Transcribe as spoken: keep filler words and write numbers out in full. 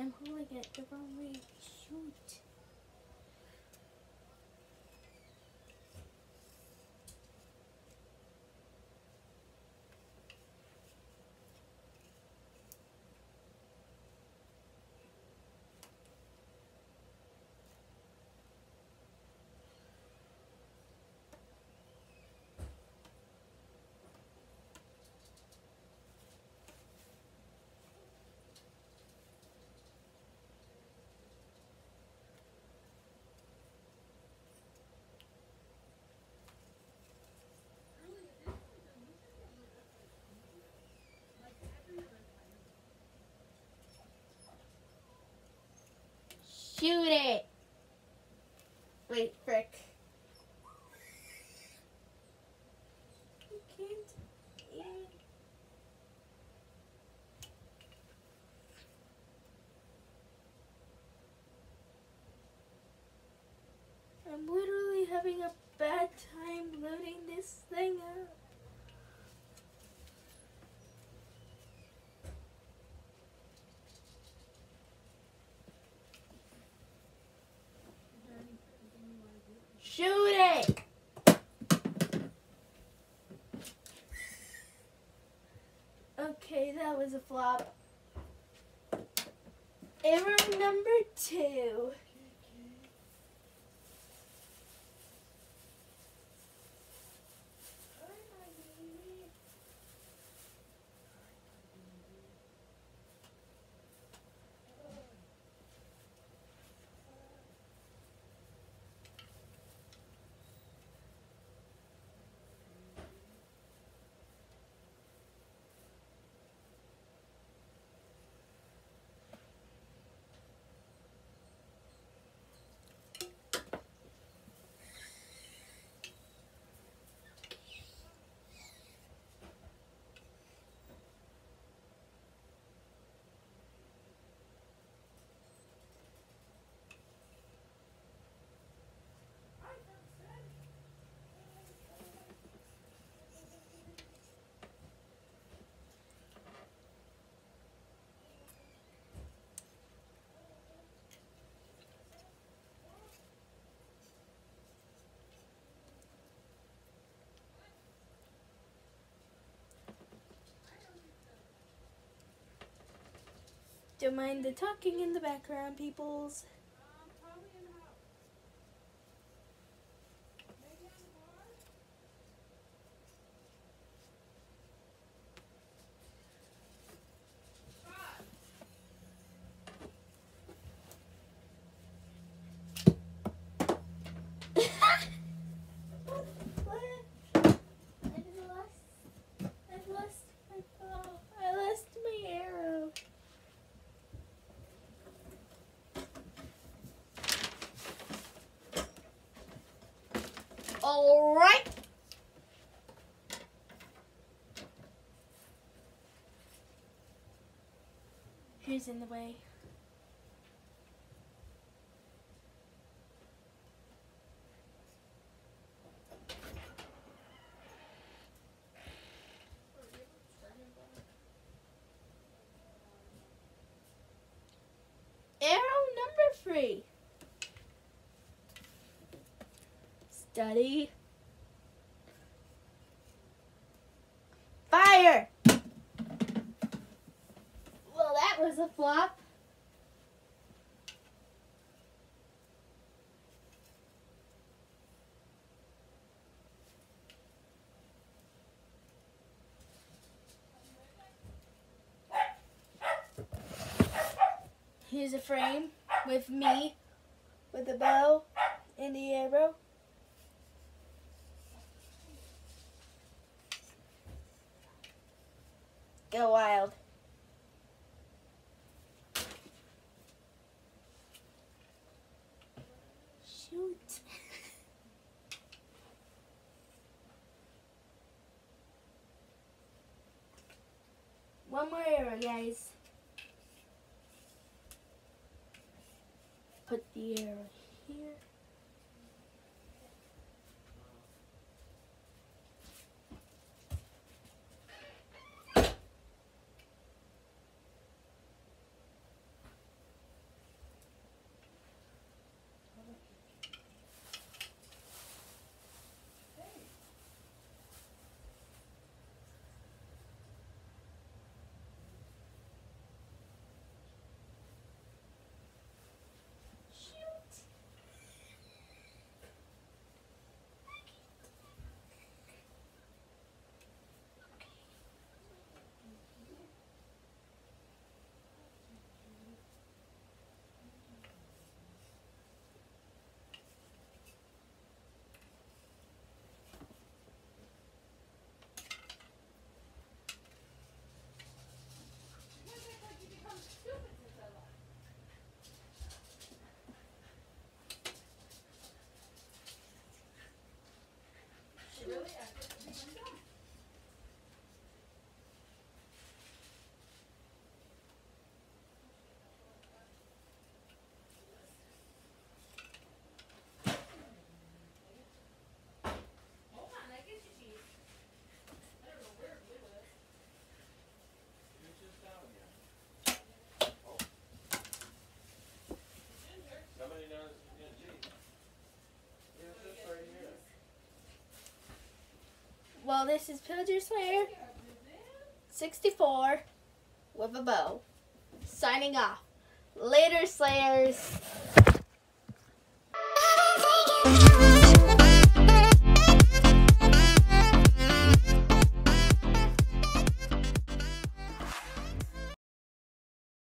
I'm holding it the wrong way. Shoot. Shoot it. Wait, frick. I can't even. I'm literally having a bad time loading this thing up. Shoot it! Okay, that was a flop. Error number two. Don't mind the talking in the background, peoples. All right. Who's in the way? Arrow number three. Study. Fire! Well, that was a flop. Here's a frame with me, with the bow and the arrow. Go wild. Shoot. One more arrow, guys. Put the arrow here. So this is Pillager Slayer sixty-four with a bow. Signing off. Later, Slayers.